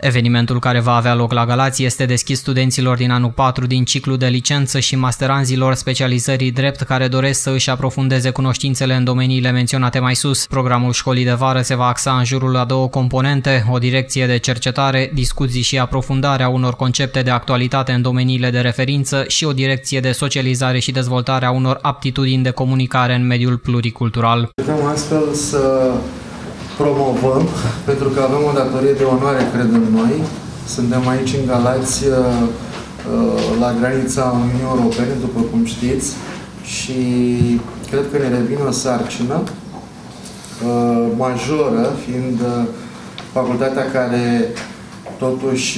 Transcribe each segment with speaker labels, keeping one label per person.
Speaker 1: Evenimentul care va avea loc la Galați este deschis studenților din anul 4 din ciclu de licență și masteranzilor specializării drept care doresc să își aprofundeze cunoștințele în domeniile menționate mai sus. Programul școlii de vară se va axa în jurul a două componente, o direcție de cercetare, discuții și aprofundarea unor concepte de actualitate în domeniile de referință și o direcție de socializare și dezvoltare a unor aptitudini de comunicare în mediul pluricultural.
Speaker 2: Putem astfel să promovăm, pentru că avem o datorie de onoare, cred în noi. Suntem aici în Galați, la granița Uniunii Europene, după cum știți, și cred că ne revine o sarcină majoră, fiind facultatea care totuși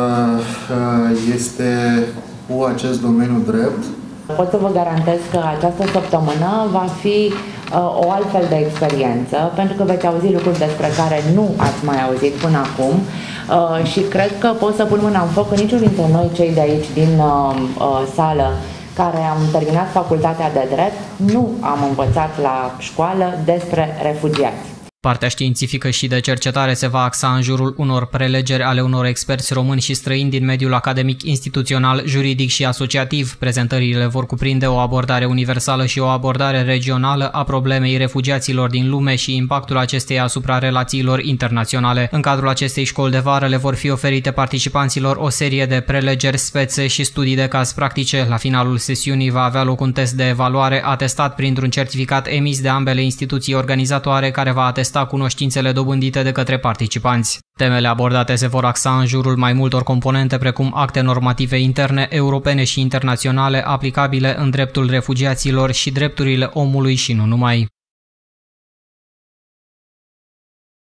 Speaker 2: este cu acest domeniu drept.
Speaker 3: Pot să vă garantez că această săptămână va fi o altfel de experiență, pentru că veți auzi lucruri despre care nu ați mai auzit până acum și cred că pot să pun mâna în foc că niciunul dintre noi, cei de aici din sală, care am terminat facultatea de drept, nu am învățat la școală despre refugiați.
Speaker 1: Partea științifică și de cercetare se va axa în jurul unor prelegeri ale unor experți români și străini din mediul academic, instituțional, juridic și asociativ. Prezentările vor cuprinde o abordare universală și o abordare regională a problemei refugiaților din lume și impactul acesteia asupra relațiilor internaționale. În cadrul acestei școli de vară le vor fi oferite participanților o serie de prelegeri, spețe și studii de caz practice. La finalul sesiunii va avea loc un test de evaluare atestat printr-un certificat emis de ambele instituții organizatoare care va atesta cunoștințele dobândite de către participanți. Temele abordate se vor axa în jurul mai multor componente precum acte normative interne, europene și internaționale aplicabile în dreptul refugiaților și drepturile omului și nu numai.